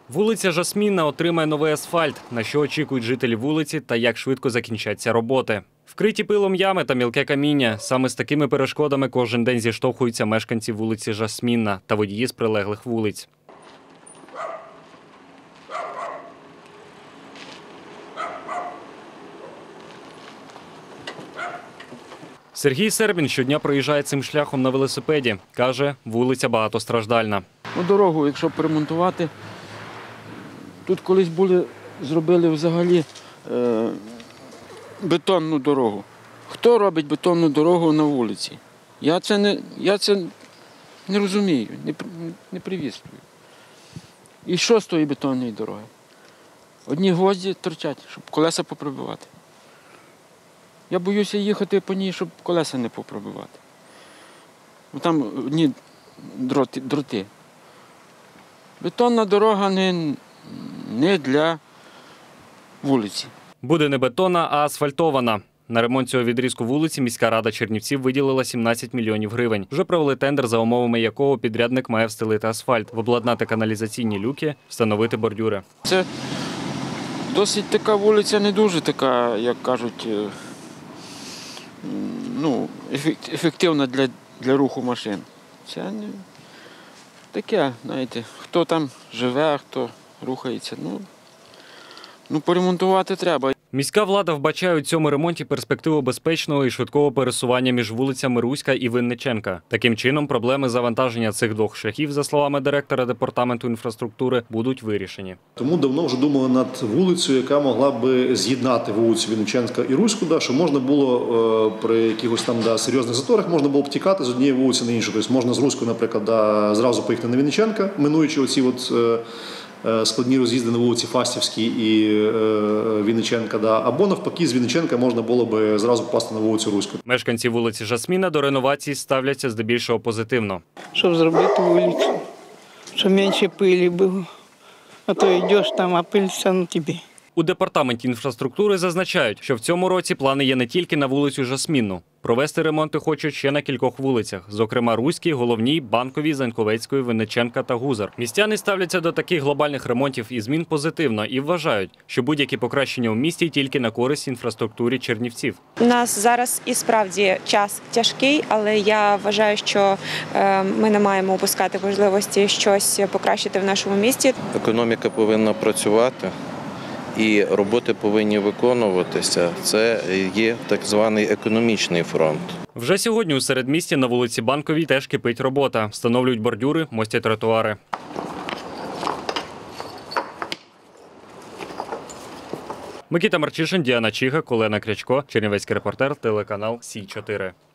Вулиця Жасмінна отримає новий асфальт, на що очікують жителі вулиці та як швидко закінчаться роботи. Вкриті пилом ями та мілке каміння. Саме з такими перешкодами кожен день зіштовхуються мешканці вулиці Жасмінна та водії з прилеглих вулиць. Сергій Сербін щодня проїжджає цим шляхом на велосипеді. Каже, вулиця багатостраждальна. Дорогу, якщо поремонтувати, тут колись зробили взагалі бетонну дорогу. Хто робить бетонну дорогу на вулиці? Я це не розумію, не привіслюю. І що з тої бетонної дороги? Одні гвозді торчать, щоб колеса попробивати. Я боюся їхати по ній, щоб колеса не попробивати. Там одні дроти. Бетонна дорога не для вулиці. Буде не бетонна, а асфальтована. На ремонт цього відрізку вулиці міська рада Чернівців виділила 17 мільйонів гривень. Вже провели тендер, за умовами якого підрядник має встелити асфальт, обладнати каналізаційні люки, встановити бордюри. Це досить така вулиця, не дуже така, як кажуть, ефективна для руху машин. Це не таке, знаєте, хто там живе, хто рухається, поремонтувати треба. Міська влада вбачає у цьому ремонті перспективу безпечного і швидкого пересування між вулицями Руська і Винниченка. Таким чином, проблеми завантаження цих двох шляхів, за словами директора департаменту інфраструктури, будуть вирішені. Тому давно вже думали над вулицею, яка могла би з'єднати вулицю Винниченка і Руську, щоб можна було при якихось там серйозних заторах можна було б тікати з однієї вулиці на іншу. Тобто можна з Руської, наприклад, зразу поїхати на Винниченка, минуючи оці складні роз'їзди на вулиці Фастівській і Винниченка, або навпаки з Винниченка можна було б зразу попасти на вулицю Руську. Мешканці вулиці Жасміна до реновації ставляться здебільшого позитивно. Щоб зробити вулицю, щоб менше пилі було, а то йдеш там, а пиль все на тобі. У департаменті інфраструктури зазначають, що в цьому році плани є не тільки на вулицю Жасмінну. Провести ремонти хочуть ще на кількох вулицях, зокрема Руській, Головній, Банковій, Заньковецької, Винниченка та Гузар. Містяни ставляться до таких глобальних ремонтів і змін позитивно і вважають, що будь-які покращення у місті тільки на користь інфраструктурі Чернівців. У нас зараз і справді час тяжкий, але я вважаю, що ми не маємо упускати можливості щось покращити в нашому місті. Економіка повинна працювати. І роботи повинні виконуватися. Це є так званий економічний фронт. Вже сьогодні у середмісті на вулиці Банковій теж кипить робота. Встановлюють бордюри, мостять тротуари. Микита Марчишин, Діана Чіга, Олена Крячко, Чернівецький репортер, телеканал Сі 4.